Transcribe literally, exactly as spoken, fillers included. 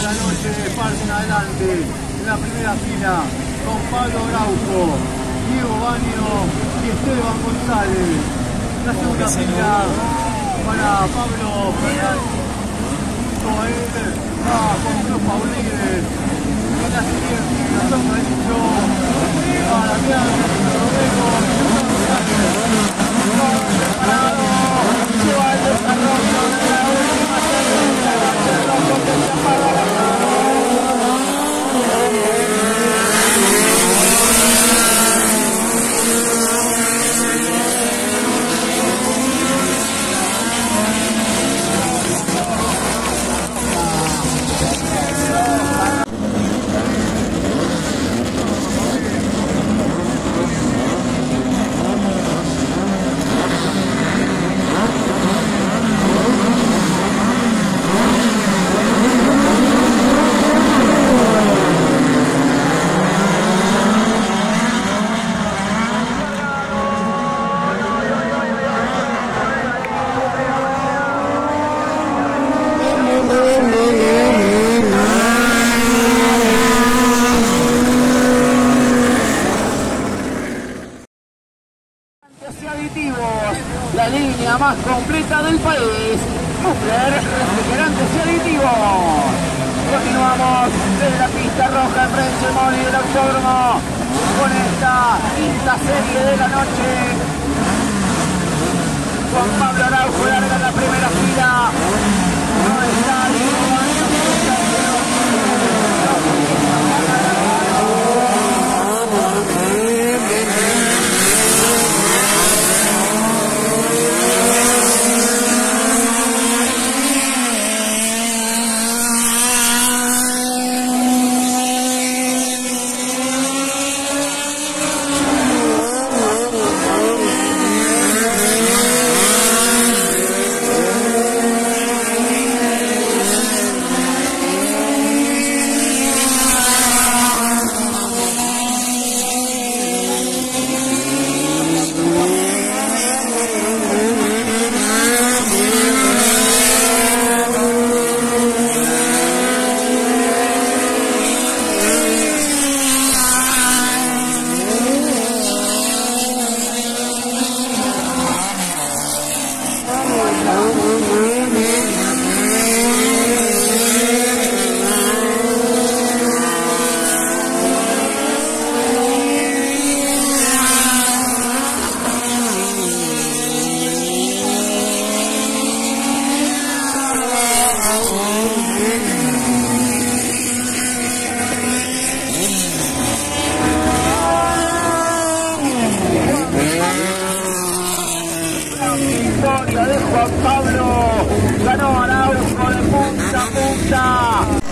la noche parten adelante en la primera fila con Pablo Araujo, Diego Baño y Esteban González. La segunda fila para Pablo Fernández, junto a él va Juan Cruz Paulín. En la siguiente, la sombra de Chicho, para Damián Rodrigo, preparado, lleva el desarrollo de la última serie de la noche, que se apaga la la línea más completa del país. Muffler, refrigerantes y aditivos. Continuamos desde la pista roja en Renzo Mori del Autódromo con esta quinta serie de la noche. Juan Pablo Araujo larga en la primera fila. No está victoria de Juan Pablo, ganó Araujo de punta a punta.